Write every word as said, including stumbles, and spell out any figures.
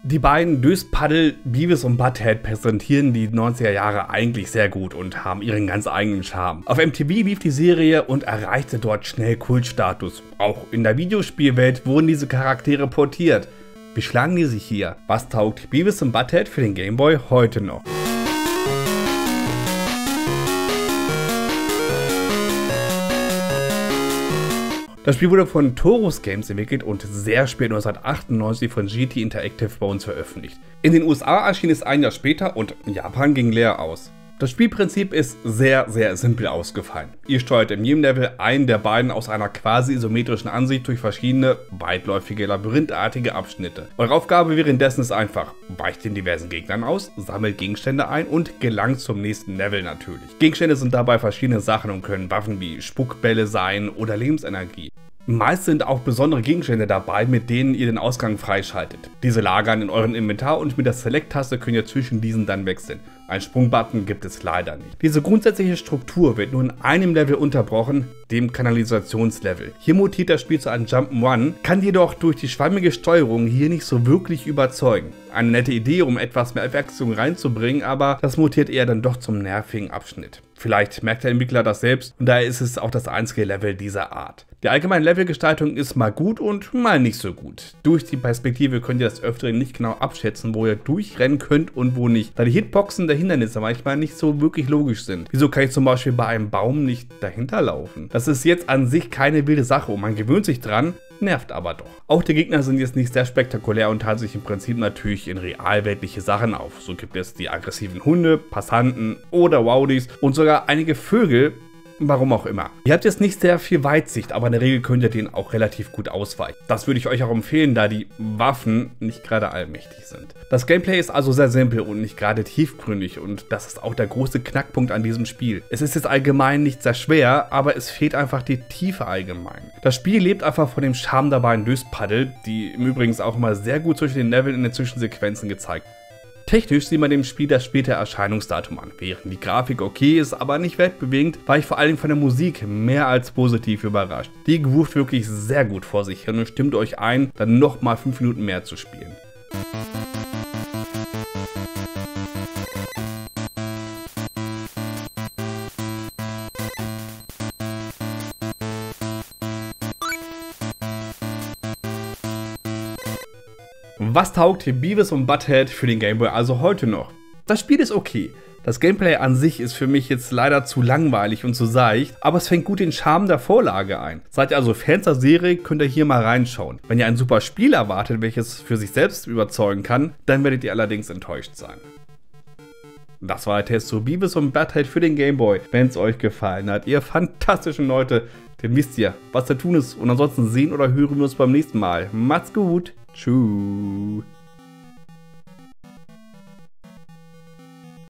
Die beiden Döspaddel Beavis und Butthead präsentieren die neunziger Jahre eigentlich sehr gut und haben ihren ganz eigenen Charme. Auf M T V lief die Serie und erreichte dort schnell Kultstatus. Auch in der Videospielwelt wurden diese Charaktere portiert. Wie schlagen die sich hier? Was taugt Beavis und Butthead für den Game Boy heute noch? Das Spiel wurde von Torus Games entwickelt und sehr spät neunzehnhundertachtundneunzig von G T Interactive bei uns veröffentlicht. In den U S A erschien es ein Jahr später und Japan ging leer aus. Das Spielprinzip ist sehr, sehr simpel ausgefallen. Ihr steuert in jedem Level einen der beiden aus einer quasi isometrischen Ansicht durch verschiedene, weitläufige, labyrinthartige Abschnitte. Eure Aufgabe währenddessen ist einfach: weicht den diversen Gegnern aus, sammelt Gegenstände ein und gelangt zum nächsten Level natürlich. Gegenstände sind dabei verschiedene Sachen und können Waffen wie Spuckbälle sein oder Lebensenergie. Meist sind auch besondere Gegenstände dabei, mit denen ihr den Ausgang freischaltet. Diese lagern in eurem Inventar und mit der Select-Taste könnt ihr zwischen diesen dann wechseln. Ein Sprungbutton gibt es leider nicht. Diese grundsätzliche Struktur wird nur in einem Level unterbrochen, dem Kanalisationslevel. Hier mutiert das Spiel zu einem Jump'n'Run, kann jedoch durch die schwammige Steuerung hier nicht so wirklich überzeugen. Eine nette Idee, um etwas mehr Abwechslung reinzubringen, aber das mutiert eher dann doch zum nervigen Abschnitt. Vielleicht merkt der Entwickler das selbst und daher ist es auch das einzige Level dieser Art. Die allgemeine Levelgestaltung ist mal gut und mal nicht so gut. Durch die Perspektive könnt ihr das Öfteren nicht genau abschätzen, wo ihr durchrennen könnt und wo nicht, da die Hitboxen der Hindernisse manchmal nicht so wirklich logisch sind. Wieso kann ich zum Beispiel bei einem Baum nicht dahinter laufen? Das ist jetzt an sich keine wilde Sache und man gewöhnt sich dran, nervt aber doch. Auch die Gegner sind jetzt nicht sehr spektakulär und teilen sich im Prinzip natürlich in realweltliche Sachen auf. So gibt es die aggressiven Hunde, Passanten oder Rowdies und sogar einige Vögel, warum auch immer. Ihr habt jetzt nicht sehr viel Weitsicht, aber in der Regel könnt ihr denen auch relativ gut ausweichen. Das würde ich euch auch empfehlen, da die Waffen nicht gerade allmächtig sind. Das Gameplay ist also sehr simpel und nicht gerade tiefgründig und das ist auch der große Knackpunkt an diesem Spiel. Es ist jetzt allgemein nicht sehr schwer, aber es fehlt einfach die Tiefe allgemein. Das Spiel lebt einfach von dem Charme der beiden Döspaddel, die im Übrigen auch immer sehr gut zwischen den Leveln in den Zwischensequenzen gezeigt. Technisch sieht man dem Spiel das späte Erscheinungsdatum an. Während die Grafik okay ist, aber nicht weltbewegend, war ich vor allem von der Musik mehr als positiv überrascht. Die groovt wirklich sehr gut vor sich hin und stimmt euch ein, dann nochmal fünf Minuten mehr zu spielen. Was taugt Beavis und Butthead für den Game Boy also heute noch? Das Spiel ist okay. Das Gameplay an sich ist für mich jetzt leider zu langweilig und zu seicht, aber es fängt gut den Charme der Vorlage ein. Seid ihr also Fans der Serie, könnt ihr hier mal reinschauen. Wenn ihr ein super Spiel erwartet, welches für sich selbst überzeugen kann, dann werdet ihr allerdings enttäuscht sein. Das war der Test zu Beavis und Butthead für den Game Boy. Wenn es euch gefallen hat, ihr fantastischen Leute, dann wisst ihr, was zu tun ist. Und ansonsten sehen oder hören wir uns beim nächsten Mal. Macht's gut. Tschüss.